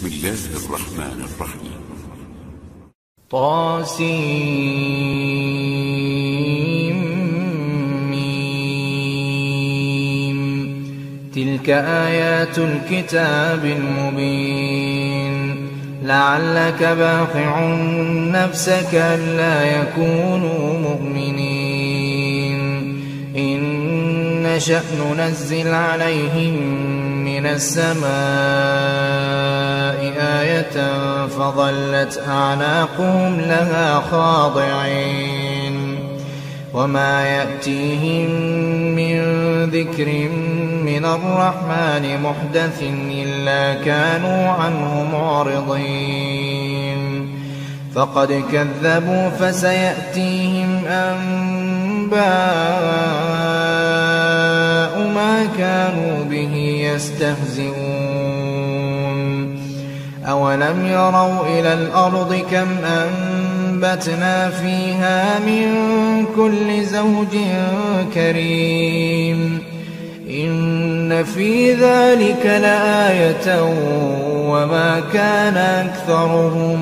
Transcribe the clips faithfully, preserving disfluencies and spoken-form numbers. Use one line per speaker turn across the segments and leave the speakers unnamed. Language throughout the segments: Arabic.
بسم الله الرحمن الرحيم.
طاسيم ميم. تلك آيات الكتاب المبين. لعلك باخع نفسك ألا يكونوا مؤمنين. إن نشأ ننزل عليهم من السماء آية فظلت أعناقهم لها خاضعين. وما يأتيهم من ذكر من الرحمن محدث إلا كانوا عنه معرضين. فقد كذبوا فسيأتيهم أنباء ما كانوا به يستهزئون. أولم يروا إلى الأرض كم أنبتنا فيها من كل زوج كريم. إن في ذلك لآية وما كان أكثرهم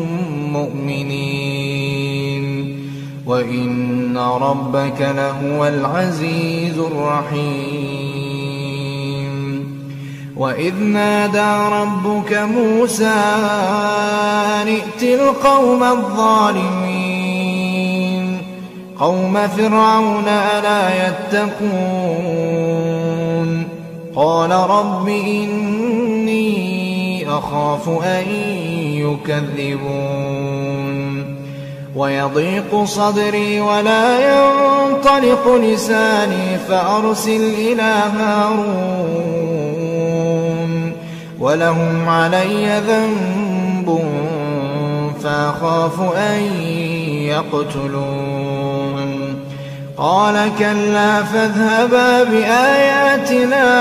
مؤمنين. وإن ربك لهو العزيز الرحيم. وإذ نادى ربك موسى أن ائت القوم الظالمين قوم فرعون ألا يتقون. قال رب إني أخاف أن يكذبون. ويضيق صدري ولا ينطلق لساني فأرسل إلى هارون ولهم علي ذنب فأخاف أن يقتلون. قال كلا فاذهبا بآياتنا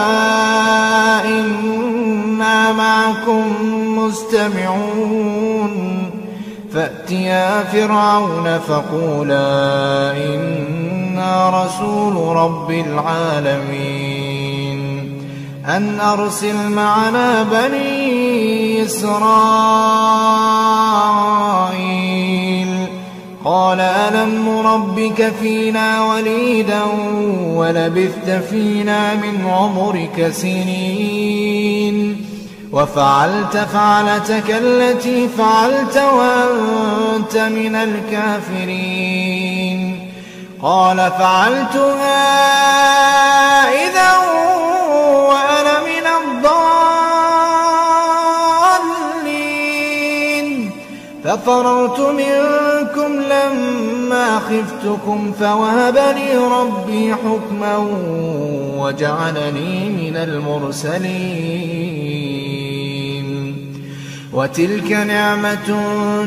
إنا معكم مستمعون. فأتيا فرعون فقولا إنا رسول رب العالمين أن أرسل معنا بني إسرائيل. قال ألم نربك فينا وليدا ولبثت فينا من عمرك سنين وفعلت فعلتك التي فعلت وأنت من الكافرين. قال فعلتها إذا وأنا من الضالين. ففررت منكم لما خفتكم فوهب لي ربي حكما وجعلني من المرسلين. وتلك نعمة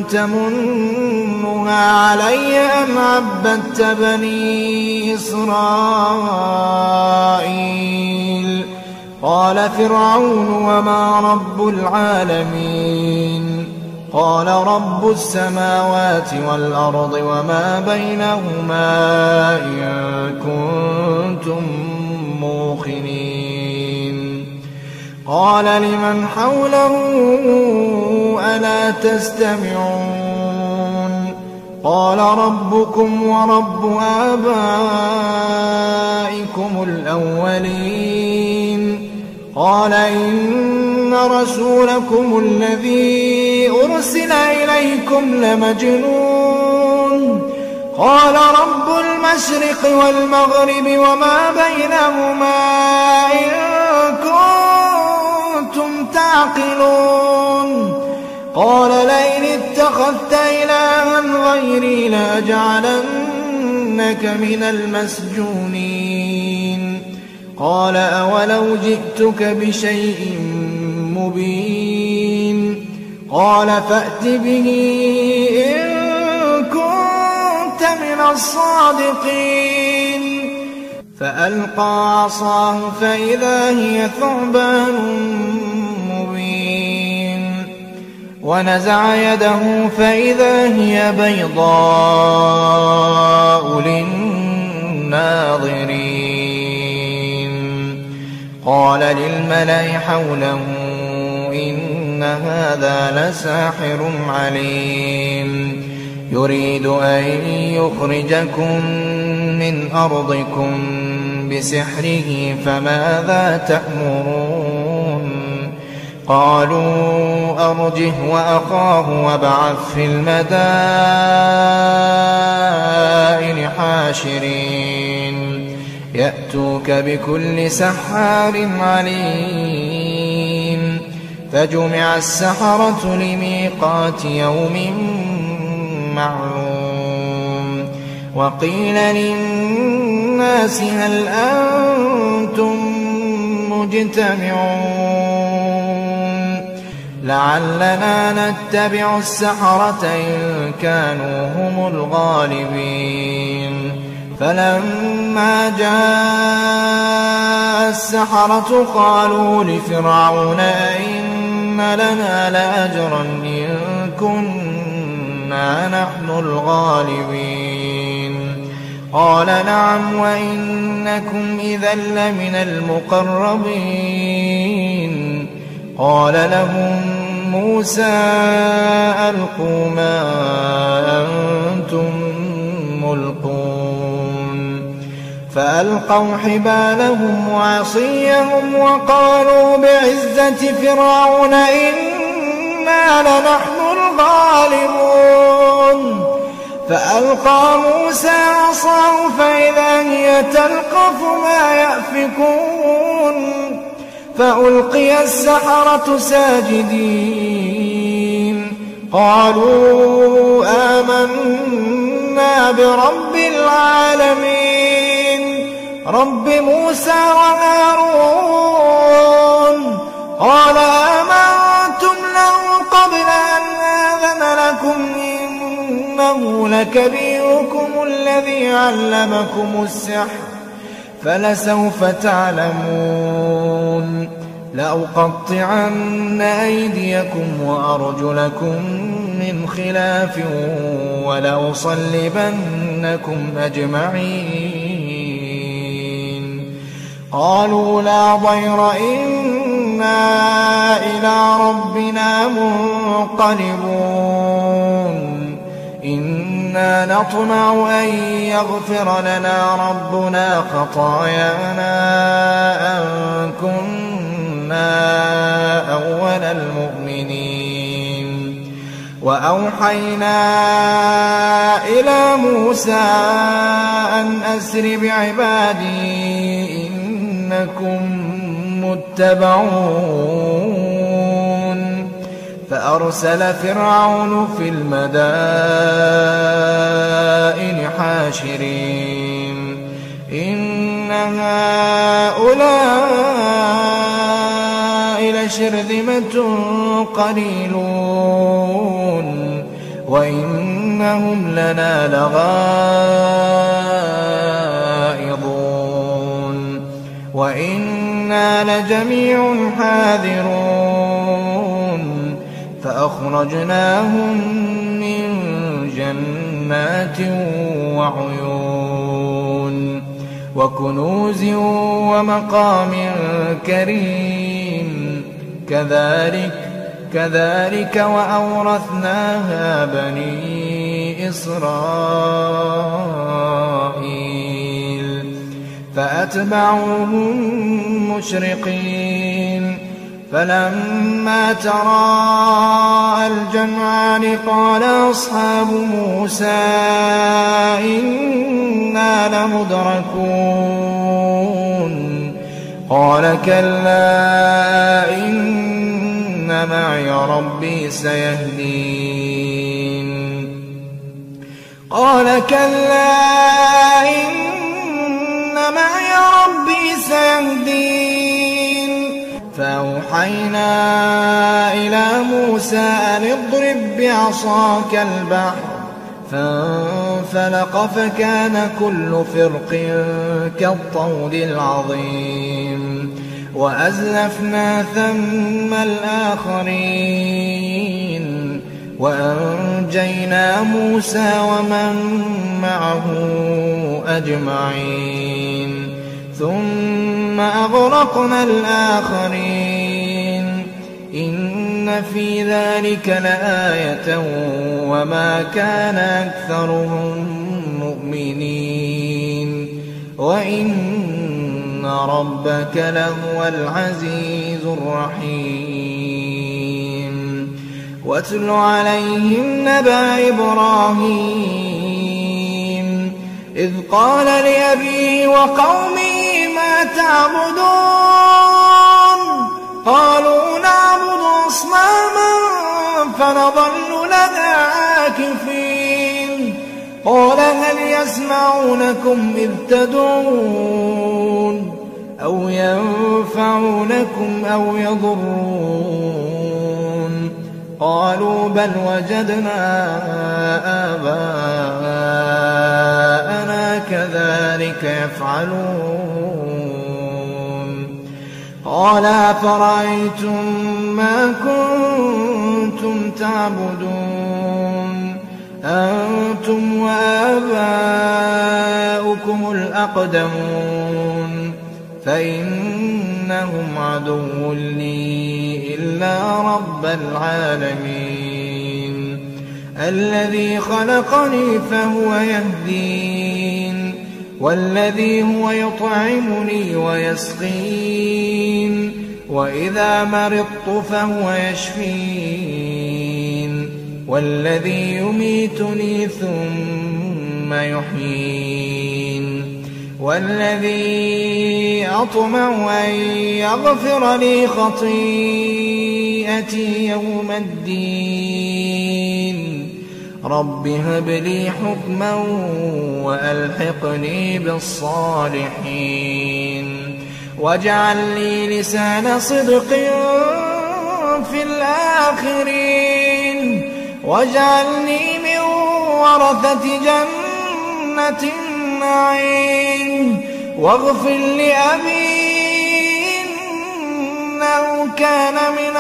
تمنها علي أن عبدت بني إسرائيل. قال فرعون وما رب العالمين. قال رب السماوات والأرض وما بينهما إن كنتم موقنين. قال لمن حوله ألا تستمعون. قال ربكم ورب آبائكم الأولين. قال إن رسولكم الذي أرسل إليكم لمجنون. قال رب المشرق والمغرب وما بينهما إن كنتم تعقلون. قال لئن اتخذت إلها غيري لأجعلنك من المسجونين. قال أولو جئتك بشيء مبين. قال فأت به إن كنت من الصادقين. فألقى عصاه فإذا هي ثعبان مبين. ونزع يده فإذا هي بيضاء للناظرين. قال للملأ حوله إن إن هذا لساحر عليم يريد أن يخرجكم من أرضكم بسحره فماذا تأمرون قالوا أرجه وأخاه وابعث في المدائن حاشرين يأتوك بكل سحار عليم فجمع السحرة لميقات يوم معلوم وقيل للناس هل أنتم مجتمعون لعلنا نتبع السحرة إن كانوا هم الغالبين فلما جاء السحرة قالوا لفرعون أئن لنا لأجرا إن كنا نحن الغالبين قال نعم وإنكم إذا لمن المقربين قال لهم موسى ألقوا ما أنتم ملقون فألقوا حبالهم وعصيهم وقالوا بعزة فرعون إنا لنحن الغالبون فألقى موسى عصاه فإذا هي تلقف ما يأفكون فألقي السحرة ساجدين قالوا آمنا برب العالمين رب موسى وهارون قال آمنتم له قبل أن آذن لكم إنه لكبيركم الذي علمكم السحر فلسوف تعلمون لأقطعن أيديكم وأرجلكم من خلاف ولأصلبنكم أجمعين قالوا لا ضير إنا إلى ربنا منقلبون إنا نطمع أن يغفر لنا ربنا خطايانا أن كنا أول المؤمنين وأوحينا إلى موسى أن أسر بعبادي إنكم متبعون فأرسل فرعون في المدائن حاشرين إن هؤلاء لشرذمة قليلون وإنهم لنا لغائظون وإنا لجميع حاذرون فأخرجناهم من جنات وعيون وكنوز ومقام كريم كذلك كذلك وأورثناها بني إسرائيل فأتبعوهم مشرقين فلما تراءى الجمعان قال أصحاب موسى إنا لمدركون قال كلا إن معي ربي سيهدين قال كلا إن معي ربي سيهدين فأوحينا إلى موسى أن اضرب بعصاك البحر فانفلق فكان كل فرق كالطود العظيم وأزلفنا ثم الآخرين وأنجينا موسى ومن معه أجمعين ثم أغرقنا الآخرين إن إن في ذلك لآية وما كان أكثرهم مؤمنين وإن ربك لهو العزيز الرحيم واتل عليهم نبأ إبراهيم إذ قال لأبيه وقومه ما تعبدون قالوا نعبد أصناما فنظل لها عاكفين قال هل يسمعونكم إذ تدعون أو ينفعونكم أو يضرون قالوا بل وجدنا آباءنا كذلك يفعلون قال أفرأيتم ما كنتم تعبدون أنتم وآباؤكم الأقدمون فإنهم عدو لي إلا رب العالمين الذي خلقني فهو يهدين والذي هو يطعمني ويسقين وإذا مرضت فهو يشفين والذي يميتني ثم يحيين والذي أطمع أن يغفر لي خطيئتي يوم الدين رب هب لي حكما وألحقني بالصالحين واجعل لي لسان صدق في الآخرين واجعلني من ورثة جنة النعيم واغفر لأبي إنه كان من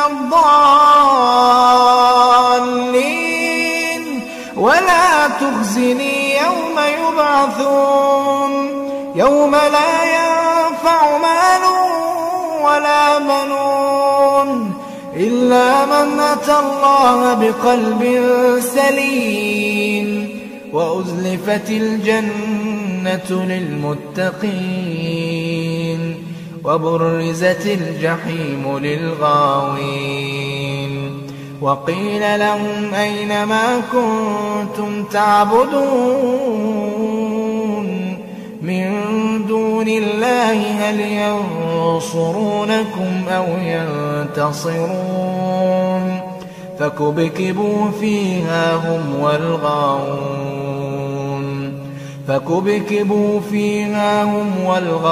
الضالين ولا تخزني يوم يبعثون يوم لا ينفع مال ولا بنون إلا من أتى الله بقلب سليم وأزلفت الجنة للمتقين وبرزت الجحيم للغاوين وقيل لهم أين ما كنتم تعبدون من دون الله هل ينصرونكم أو ينتصرون فكبكبوا فيها هم والغاوون فكبكبوا فيها هم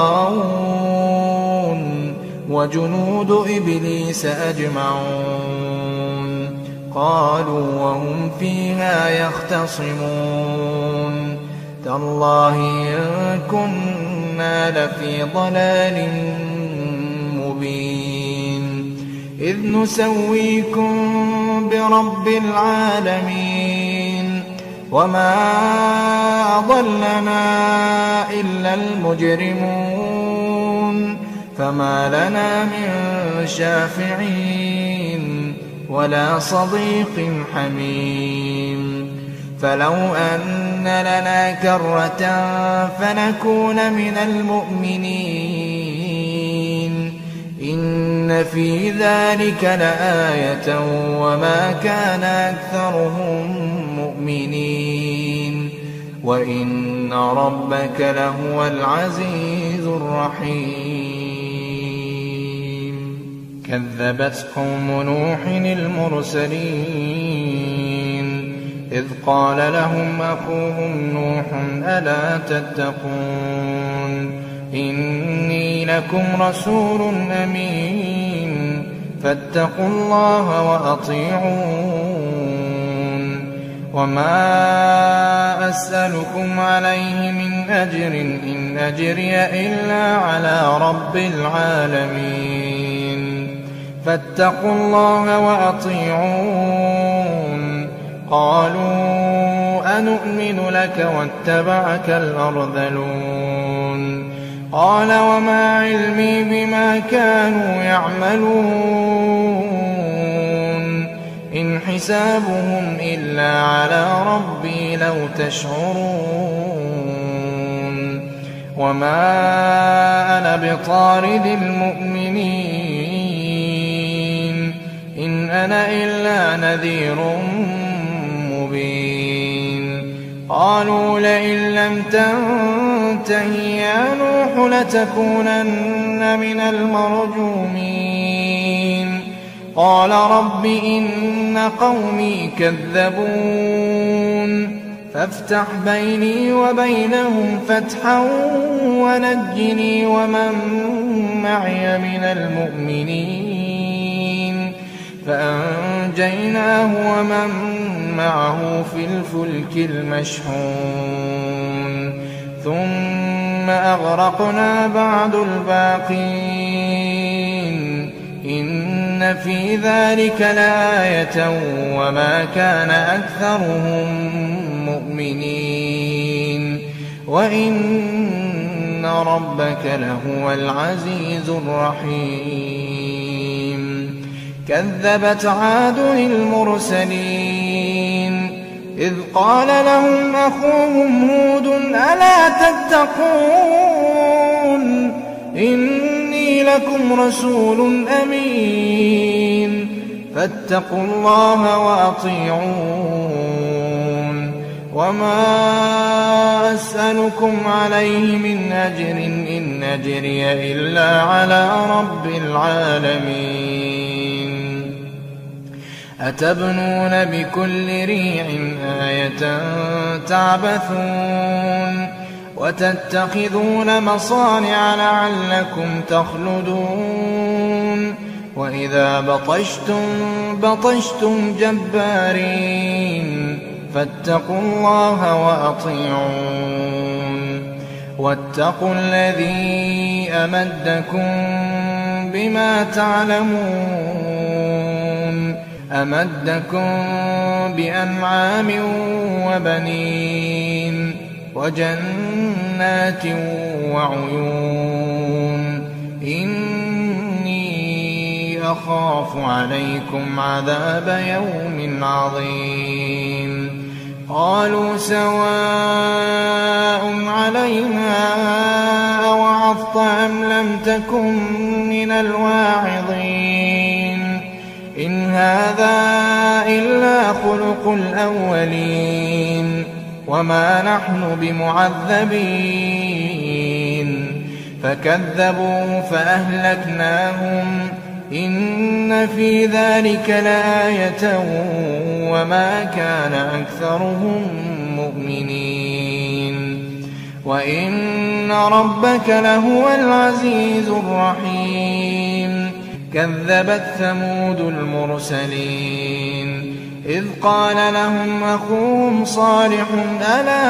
والغاوون وجنود إبليس أجمعون قالوا وهم فيها يختصمون تالله إن كنا لفي ضلال مبين إذ نسويكم برب العالمين وما أضلنا إلا المجرمون فما لنا من شافعين ولا صديق حميم فلو أن لنا كرة فنكون من المؤمنين إن في ذلك لآية وما كان أكثرهم مؤمنين وإن ربك لهو العزيز الرحيم كذبت قوم نوح المرسلين إذ قال لهم أخوهم نوح ألا تتقون إني لكم رسول أمين فاتقوا الله وأطيعون وما أسألكم عليه من أجر إن أجري إلا على رب العالمين فاتقوا الله وأطيعون قالوا أنؤمن لك واتبعك الأرذلون قال وما علمي بما كانوا يعملون حسابهم إلا على ربي لو تشعرون وما أنا بطارد المؤمنين إن أنا إلا نذير مبين قالوا لئن لم تنته يا نوح لتكونن من المرجومين قال رب إن قومي كذبون فافتح بيني وبينهم فتحا ونجني ومن معي من المؤمنين فأنجيناه ومن معه في الفلك المشحون ثم أغرقنا بعد الباقين إن في ذلك لآية وما كان أكثرهم مؤمنين وإن ربك لهو العزيز الرحيم كذبت عاد المرسلين إذ قال لهم أخوهم هود ألا تتقون إني لكم رسول أمين فاتقوا الله وأطيعون وما أسألكم عليه من أجر إن أجري إلا على رب العالمين أتبنون بكل ريع آية تعبثون وتتخذون مصانع لعلكم تخلدون وإذا بطشتم بطشتم جبارين فاتقوا الله وأطيعون واتقوا الذي أمدكم بما تعلمون أمدكم بأنعام وبنين وجنات وعيون إني أخاف عليكم عذاب يوم عظيم قالوا سواء علينا أوعظت أم لم تكن من الواعظين إن هذا إلا خلق الأولين وما نحن بمعذبين فكذبوا فأهلكناهم إن في ذلك لآية وما كان أكثرهم مؤمنين وإن ربك لهو العزيز الرحيم كذبت ثمود المرسلين إذ قال لهم أخوهم صالح ألا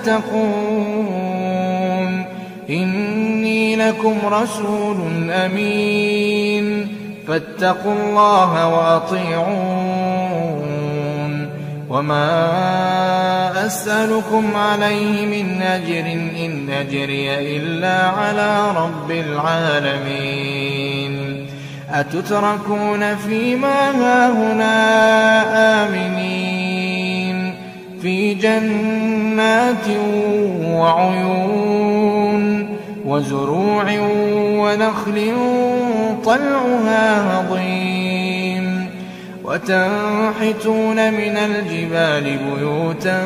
تتقون إني لكم رسول أمين فاتقوا الله وأطيعون وما أسألكم عليه من أجر إن أجري إلا على رب العالمين أتتركون فيما هاهنا آمنين في جنات وعيون وزروع ونخل طلعها هضيم وتنحتون من الجبال بيوتا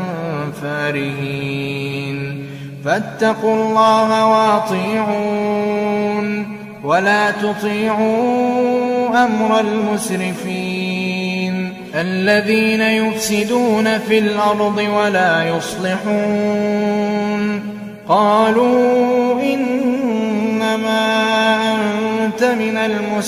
فارهين فاتقوا الله وأطيعون ولا تطيعوا أمر المسرفين الذين يفسدون في الأرض ولا يصلحون قالوا إنما أنت من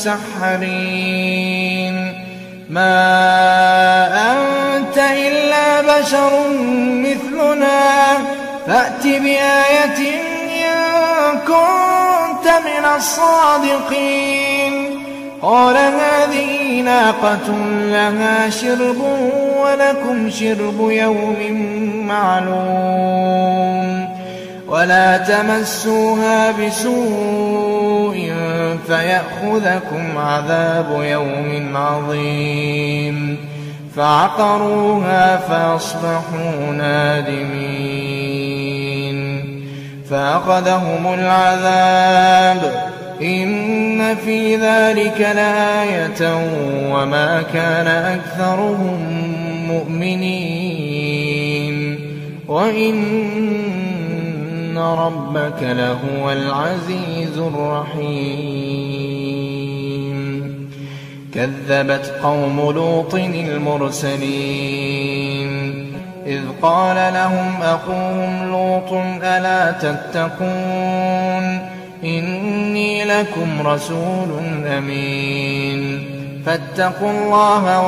المسحرين ما أنت إلا بشر مثلنا فأت بآية إن كنت من الصادقين قال هذه ناقة لها شرب ولكم شرب يوم معلوم ولا تمسوها بسوء فيأخذكم عذاب يوم عظيم فعقروها فأصبحوا نادمين فأخذهم العذاب إن في ذلك لآية وما كان أكثرهم مؤمنين وإن ربك لهو العزيز الرحيم كذبت قوم لوط المرسلين إذ قال لهم أخوهم لوط ألا تتقون إني لكم رسول أمين فاتقوا الله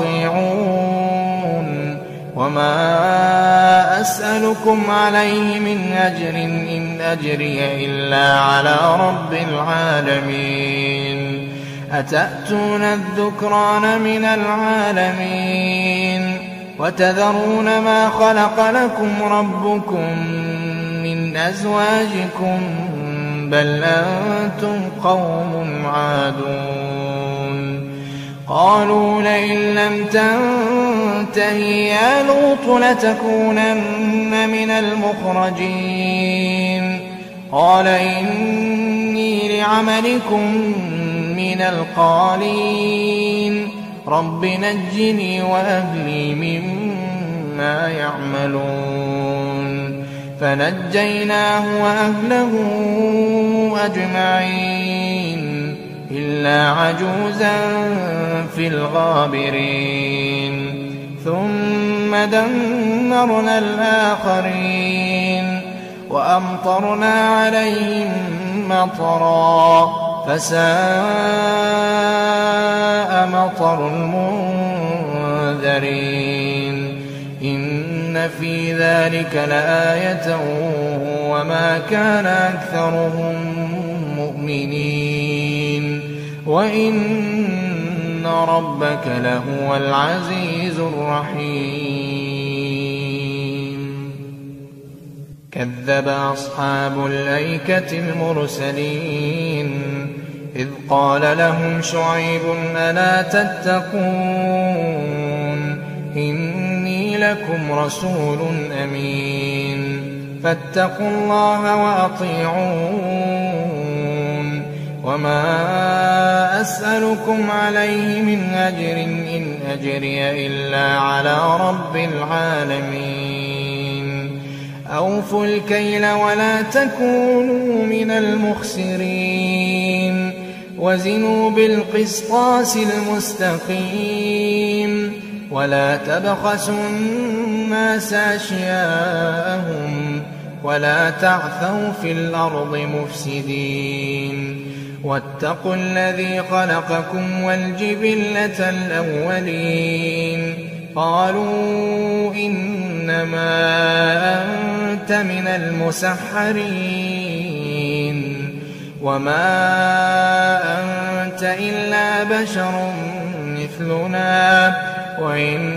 وأطيعون وما أسألكم عليه من أجر إن أجري إلا على رب العالمين أتأتون الذكران من العالمين وتذرون ما خلق لكم ربكم من أزواجكم بل أنتم قوم عادون قالوا لئن لم تنته يا لوط لتكونن من المخرجين قال إني لعملكم من القالين رب نجني وأهلي مما يعملون فنجيناه وأهله أجمعين إلا عجوزا في الغابرين ثم دمرنا الآخرين وأمطرنا عليهم مطرا فساء مطر المنذرين إن في ذلك لآية وما كان أكثرهم مؤمنين وإن ربك لهو العزيز الرحيم كذب أصحاب الأيكة المرسلين إذ قال لهم شعيب ألا تتقون إني لكم رسول أمين فاتقوا الله وأطيعون وما أسألكم عليه من أجر إن أجري إلا على رب العالمين أوفوا الكيل ولا تكونوا من المخسرين وزنوا بالقسطاس المستقيم ولا تبخسوا الناس أشياءهم ولا تعثوا في الأرض مفسدين واتقوا الذي خلقكم والجبلة الأولين قالوا إنما أنت من المسحرين وما أنت إلا بشر مثلنا وإن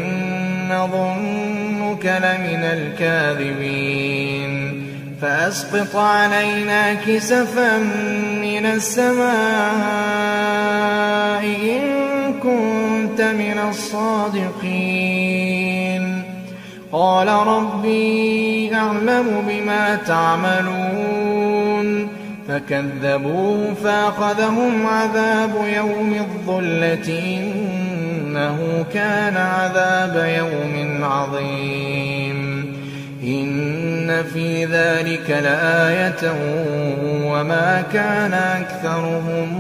نظنك لمن الكاذبين فأسقط علينا كسفا من السماء إن كنت من الصادقين قال ربي أعلم بما تعملون فكذبوه فأخذهم عذاب يوم الظلة إنه كان عذاب يوم عظيم إن في ذلك لآية وما كان أكثرهم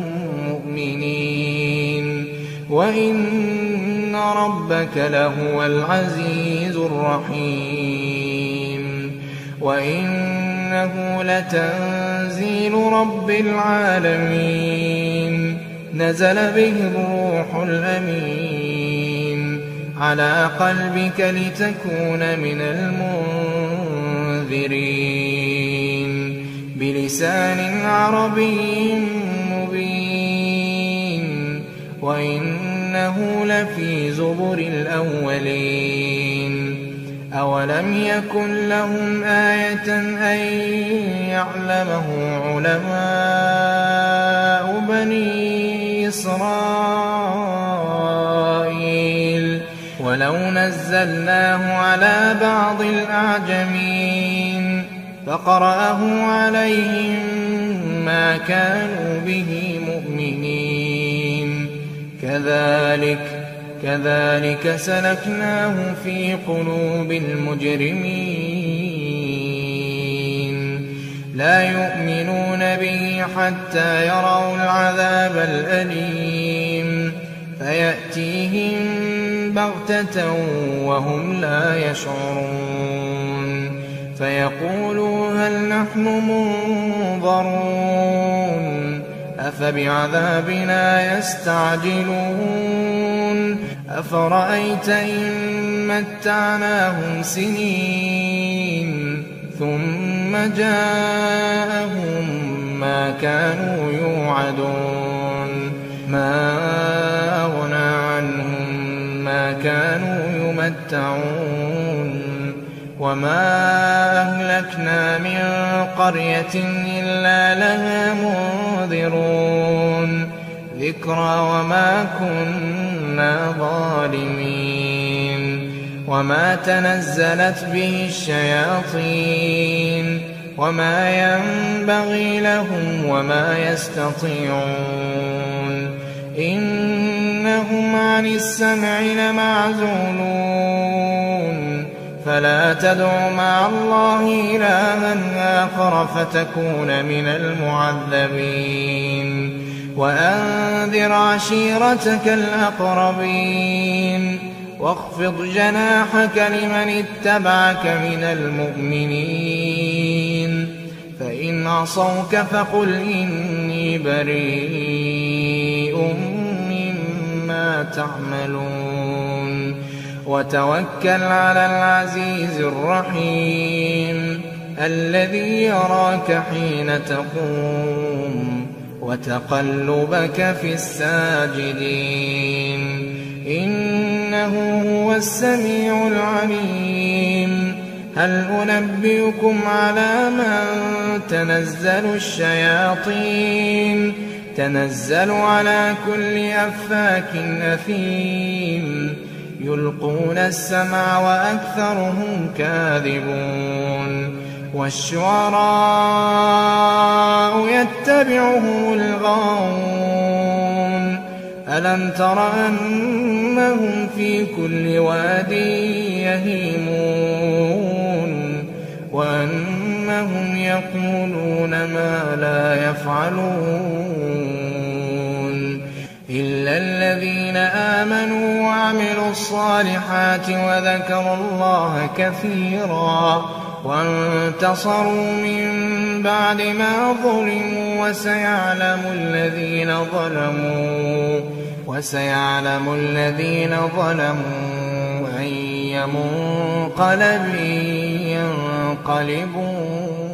مؤمنين وإن ربك لهو العزيز الرحيم وإنه لتنزيل رب العالمين نزل به الروح الأمين على قلبك لتكون من المنذرين بلسان عربي مبين وإنه لفي زبر الأولين أولم يكن لهم آية أن يعلمه علماء بني إسرائيل ولو نزلناه على بعض الأعجمين فقرأه عليهم ما كانوا به مؤمنين كذلك كذلك سلكناه في قلوب المجرمين لا يؤمنون به حتى يروا العذاب الأليم فيأتيهم بغتة وهم لا يشعرون فيقولوا هل نحن منظرون أفبعذابنا يستعجلون أفرأيت إن متعناهم سنين ثم جاءهم ما كانوا يوعدون ما أغنى عنهم ما كانوا يمتعون وما أهلكنا من قرية إلا لها منذرون ذكرى وما كنا ظالمين وما تنزلت به الشياطين وما ينبغي لهم وما يستطيعون إنهم عن السمع لمعزولون فلا تدع مع الله إلها آخر فتكون من المعذبين وأنذر عشيرتك الأقربين واخفض جناحك لمن اتبعك من المؤمنين فإن عصوك فقل إني بريء مما تعملون وتوكل على العزيز الرحيم الذي يراك حين تقوم وتقلبك في الساجدين إنه هو السميع العليم هل أنبئكم على من تنزل الشياطين تنزل على كل أفاك أثيم يلقون السمع وأكثرهم كاذبون والشعراء يتبعهم الغاوون ألم تر أنهم في كل واد يهيمون وأنهم يقولون ما لا يفعلون إلا الذين آمنوا وعملوا الصالحات وذكروا الله كثيرا وانتصروا من بعد ما ظلموا وسيعلم الذين ظلموا وسيعلم الذين ظلموا أي منقلب ينقلبون.